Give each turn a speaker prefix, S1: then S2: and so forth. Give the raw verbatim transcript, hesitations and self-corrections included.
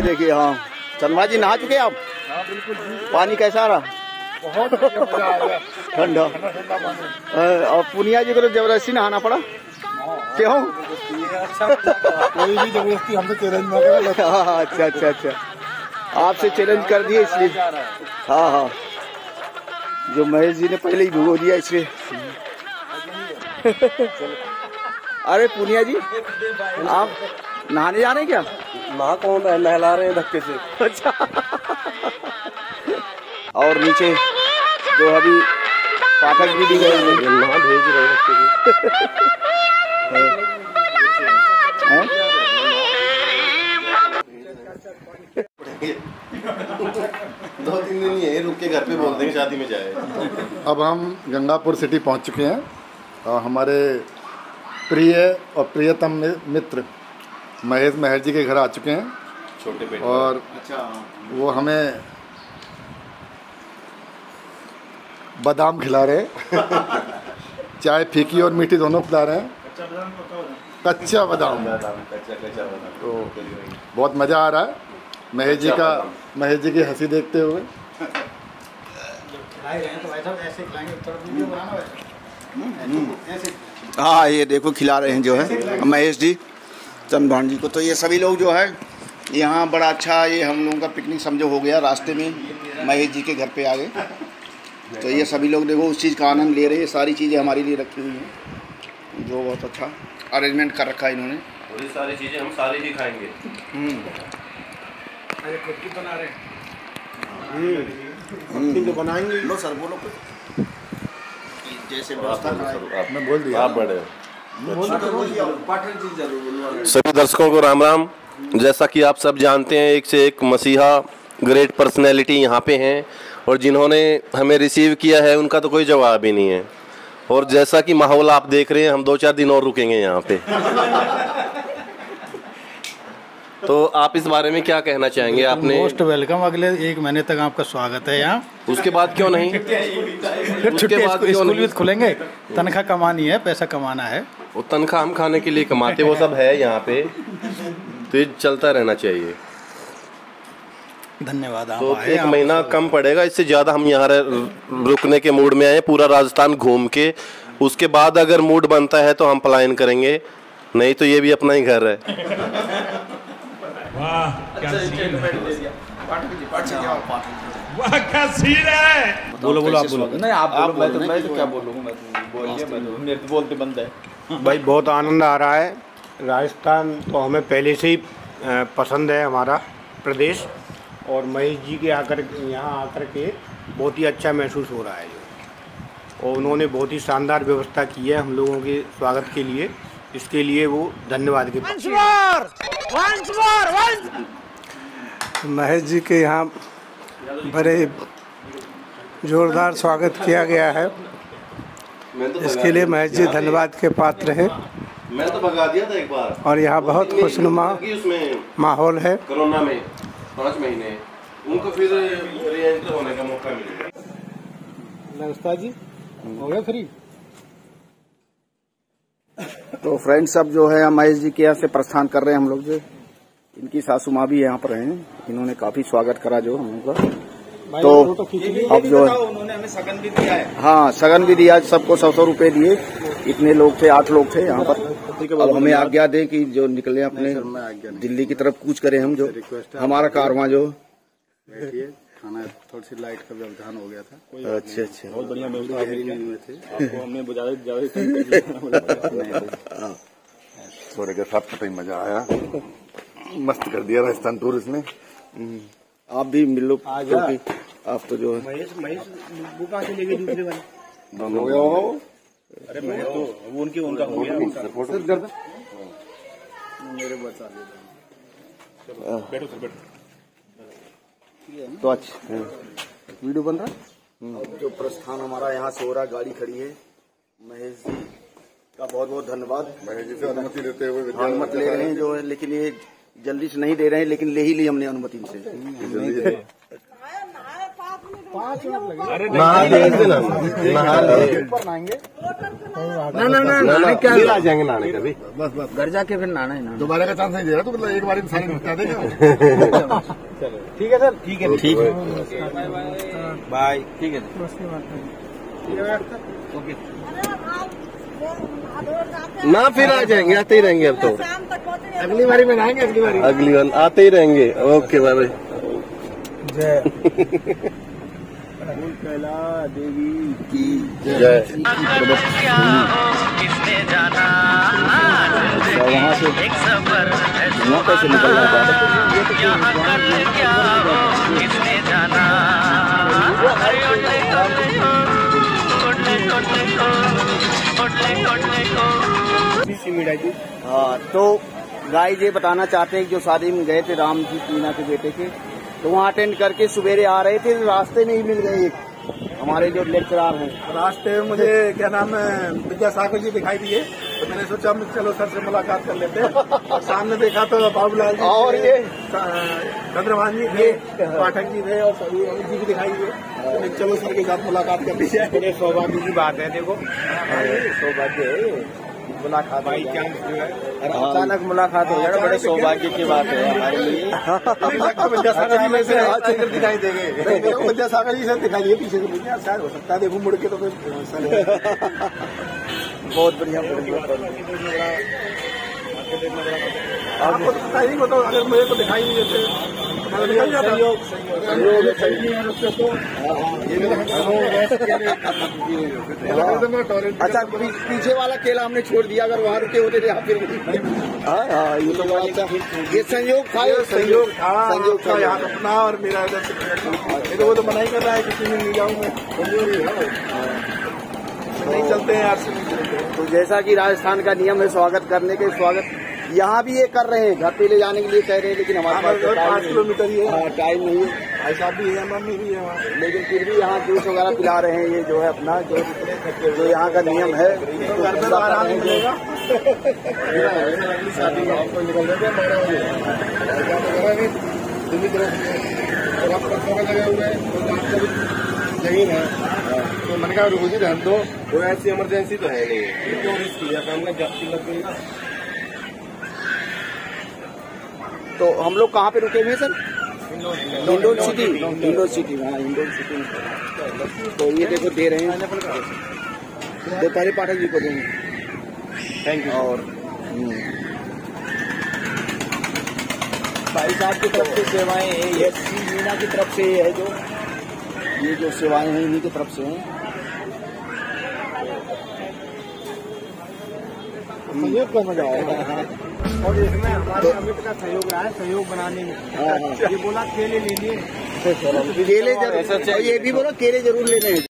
S1: देखिए, हाँ चंद्रमा जी नहा चुके आप?
S2: हाँ बिल्कुल।
S1: पानी कैसा आ रहा?
S2: बहुत
S1: ठंडा। और पुनिया जी को तो जबरदस्ती नहाना पड़ा, क्यों?
S2: कोई भी जबरदस्ती हमसे चैलेंज ना करे।
S1: हाँ अच्छा अच्छा अच्छा, आपसे चैलेंज कर दिए इसलिए। हाँ हाँ, जो महेश जी ने पहले ही भिगो दिया इसलिए। अरे पुनिया जी, आप नहाने जा रहे हैं क्या?
S2: नहा कौन रहा है, नहला रहे हैं धक्के से।
S1: अच्छा। और नीचे जो अभी पाठक जी भी गए हैं,
S2: नहा भेज रहे हैं
S3: दो तीन दिन यही रुक के घर पे बोल देंगे शादी में जाए।
S4: अब हम गंगापुर सिटी पहुंच चुके हैं और हमारे प्रिय और प्रियतम मित्र महेश महर जी के घर आ चुके हैं।
S3: छोटे बेटे
S4: और वो हमें बादाम खिला रहे हैं। चाय फीकी और मीठी दोनों पिला रहे हैं। कच्चा बादाम, तो बहुत मज़ा आ रहा है महेश जी का, महेश जी की हंसी देखते हुए।
S1: हाँ ये देखो खिला रहे हैं जो है महेश जी चंद्रभान जी को। तो ये सभी लोग जो है यहाँ बड़ा अच्छा, ये हम लोगों का पिकनिक समझो हो गया, रास्ते में महेश जी के घर पे आ गए। तो ये सभी लोग देखो उस चीज़ का आनंद ले रहे हैं। सारी चीज़ें हमारे लिए रखी हुई हैं, जो बहुत अच्छा अरेंजमेंट कर रखा है इन्होंने।
S3: और ये सारी चीज़ें हम सारे ही खाएंगे।
S2: अरे खुद की बना रहे
S1: हैं, बनाएंगे। लो सर बोलो जैसे व्यवस्था
S4: आपने बोल दिया,
S3: आप बड़े। सभी दर्शकों को राम राम। जैसा कि आप सब जानते हैं, एक से एक मसीहा ग्रेट पर्सनैलिटी यहाँ पे हैं और जिन्होंने हमें रिसीव किया है उनका तो कोई जवाब ही नहीं है। और जैसा कि माहौल आप देख रहे हैं, हम दो चार दिन और रुकेंगे यहाँ पे। तो आप इस बारे में क्या कहना चाहेंगे? आपने
S2: मोस्ट वेलकम, अगले एक महीने तक आपका स्वागत है यहाँ।
S3: उसके बाद क्यों नहीं?
S2: फिर छुट्टी, स्कूल भी खुलेंगे, तनख्वाह कमानी है, पैसा कमाना है।
S3: वो तनख्वाह हम खाने के लिए कमाते, वो सब है यहाँ पे, तो ये चलता रहना चाहिए।
S2: धन्यवाद। आप
S3: तो
S2: आए,
S3: एक महीना कम पड़ेगा, इससे ज़्यादा हम यहाँ रुकने के मूड में आए, पूरा राजस्थान घूम के। उसके बाद अगर मूड बनता है तो हम पलायन करेंगे, नहीं तो ये भी अपना ही घर है।
S5: वाह क्या सीन है, वाह क्या सीन है।
S2: बोलो बोलो आप बोलो।
S1: नहीं आप बोलो, मैं तो मैं तो क्या बोलूँगा, मैं तो बोलिए, मैं तो मेरे तो बोलते बंद है।
S6: भाई बहुत आनंद आ रहा है। राजस्थान तो हमें पहले से ही पसंद है, हमारा प्रदेश। और महेश जी के आकर यहाँ आकर के बहुत ही अच्छा महसूस हो रहा है जो, और उन्होंने बहुत ही शानदार व्यवस्था की है हम लोगों के स्वागत के लिए। इसके लिए वो धन्यवाद के पात्र हैं।
S7: महेश जी के यहाँ बड़े जोरदार स्वागत किया गया है, इसके लिए महेश जी धन्यवाद के पात्र हैं।
S3: मैं तो भगा दिया था एक बार।
S7: और यहाँ बहुत खुशनुमा माहौल है।
S3: कोरोना में पाँच महीने उनको फिर रीएंटर होने का मौका मिलेगा।
S2: नमस्कार जी, हो गया फ्री।
S1: तो फ्रेंड्स अब जो है महेश जी के यहाँ से प्रस्थान कर रहे हैं हम लोग। जो इनकी सासू माँ भी यहाँ पर हैं, इन्होंने काफी स्वागत करा जो हम लोग का। तो अब जो है
S2: उन्होंने हमें सगन भी दिया है।
S1: हाँ सगन भी दिया, सबको सौ सौ रुपए दिए। इतने लोग थे, आठ लोग थे यहाँ पर। अब हमें आज्ञा दे कि जो निकले अपने दिल्ली की तरफ कूच करें हम, जो हमारा कारवां जो
S4: खाना थोड़ी सी लाइट का व्यवधान हो गया था।
S1: अच्छा अच्छा,
S4: बहुत बढ़िया व्यवस्था
S6: हमने
S4: सोरे के साथ पता ही मजा आया, मस्त कर दिया राजस्थान टूरिस्ट ने।
S1: आप भी मिल लो, क्योंकि आप तो जो है
S6: महेश महेश वो कहाँ से लेके दूसरे वाले
S4: दोनों हो गया होगा।
S6: अरे मैं तो वो उनकी उनका हो गया।
S4: मेरे बचा
S6: बैठो सर बैठो।
S1: तो अच्छा वीडियो बन रहा है। जो प्रस्थान हमारा यहाँ से हो रहा, गाड़ी खड़ी है। महेश जी का बहुत बहुत धन्यवाद।
S4: महेश जी से अनुमति लेते हुए
S1: अनुमति ले रहे हैं जो है, लेकिन ये जल्दी से नहीं दे रहे हैं, लेकिन ले ही ली हमने अनुमति से।
S3: नहा ले ना नहा ले
S4: ना ना ना
S3: ना क्या आ जाएंगे नहाने का भी
S4: बस बस
S2: घर जाके फिर नहाना है ना।
S4: दोबारा का चांस नहीं दे रहा तो मतलब एक बार सारे निपटा देगा।
S2: ठीक है सर, ठीक है
S3: ठीक है
S2: बाय। ठीक है
S3: ना फिर आ जाएंगे, आते ही रहेंगे अब तो।
S4: अगली बारी में नहाएंगे, अगली बारी
S3: अगली बार आते ही रहेंगे। Okay bye bye.
S2: जय
S1: कैला देवी की
S3: जय।
S1: वहाँ से वहाँ कैसे निकलना हाँ, तो गाइस ये बताना चाहते हैं कि जो शादी में गए थे राम जी टीना के बेटे के, तो वहाँ अटेंड करके सवेरे आ रहे थे, रास्ते में ही मिल गए एक हमारे जो लेक्चरार हैं।
S4: रास्ते में मुझे क्या नाम है विद्यासागर जी दिखाई दिए, तो मैंने सोचा चलो सर से मुलाकात कर लेते हैं। और सामने देखा तो बाबूलाल जी
S1: और ये
S4: चंद्रभान जी थे, पाठक जी थे और सभी अमित जी भी दिखाई दिए। तो चलो सर के साथ मुलाकात कर ली जाए।
S6: बड़े सौभाग्य की बात है। देखो
S1: सौभाग्य है मुलाकात
S6: भाई चांस जो है
S1: अचानक मुलाकात हो जाएगा, बड़े सौभाग्य की बात है हमारे लिए।
S4: विद्यासागर जी में से आज दिखाई देंगे, विद्यासागर जी से दिखाई दिए पीछे से, मुझे शायद हो सकता है देखो मुड़ के तो फिर
S1: बहुत बढ़िया
S4: आपको नहीं बताओ, अगर मुझे तो दिखाई नहीं देते सहयोग
S1: अच्छा पीछे वाला केला हमने छोड़ दिया, अगर वहाँ रुके होते थे यहाँ फिर। हाँ हाँ ये तो बड़ा अच्छा, ये संयोग था,
S4: संयोग था संयोग था यहाँ अपना और मेरा इधर। वो तो मना ही कर रहा है किसी में नहीं जाऊँ मैं, नहीं चलते हैं यार से नहीं चलते।
S1: तो जैसा कि राजस्थान का नियम है स्वागत करने के, स्वागत यहाँ भी ये कर रहे हैं, घर पे ले जाने के लिए कह रहे हैं, लेकिन हमारे पास
S4: पाँच किलोमीटर ही है,
S1: टाइम नहीं है।
S4: भाई साहब भी है, मम्मी भी है वहाँ,
S1: लेकिन फिर भी यहाँ जूस वगैरह पिला रहे हैं। ये जो है अपना जो जो यहाँ का नियम है,
S4: तो घर पे तो आराम नहीं मिलेगा। शादी में आपको निकल रहे लगे हुए जमीन है, तो मैंने कहा रुको जी रहने दो,
S3: तो ऐसी इमरजेंसी तो है नहीं,
S4: क्यों रिस्क किया सामने जब्ती लग गई।
S1: तो हम लोग कहाँ पे रुके हुए हैं sir? Indore city, Indore city, हाँ इंडोर सिटी में। तो ये देखो दे रहे हैं, दो पहले पाठक जी को देंगे। Thank you. और भाई साहब की तरफ से सेवाएं हैं, ये मीना की तरफ से है, जो ये जो सेवाएं हैं इन्हीं की तरफ से हैं।
S4: सहयोग का मजा आएगा
S6: और इसमें हमारे अमित का सहयोग रहा है, सहयोग बनाने में।
S1: हाँ हाँ
S6: ये बोला केले ले लिए,
S1: केले जरूर, ये भी बोलो केले जरूर लेने हैं।